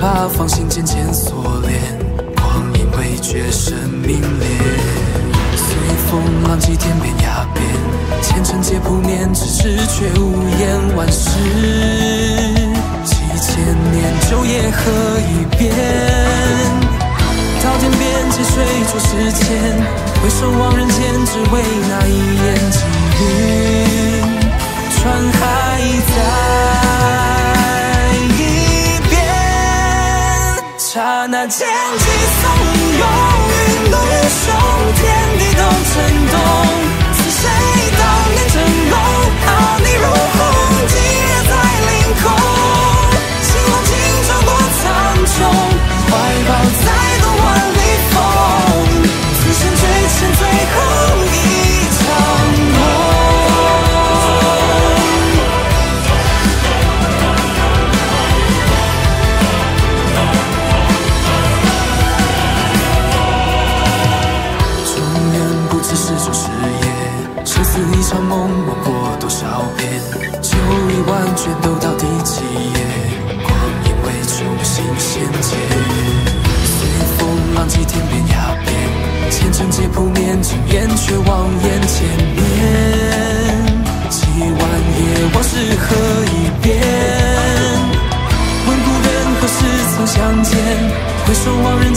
把芳心渐渐锁链，光阴味觉生命烈。随风浪迹天边崖边，前尘皆扑面，咫尺却无言。万世几千年，昼夜何一边？到天边借水着时间，回首望人间，只为那一眼际遇。船还在一边，刹那间寄送拥云怒胸，天地都震动。似谁当年峥嵘，傲你如虹，激烈在凌空。心望今朝多苍穹，怀抱再多万里风，此生最前最后一场梦。是种誓言，生死一场梦，梦过多少遍？旧忆万卷，都到第几页？光阴未重新衔接，随风浪迹天边崖边，前尘皆扑面，惊艳却望眼前面。几万夜往事何一边？问故人何时曾相见？回首望人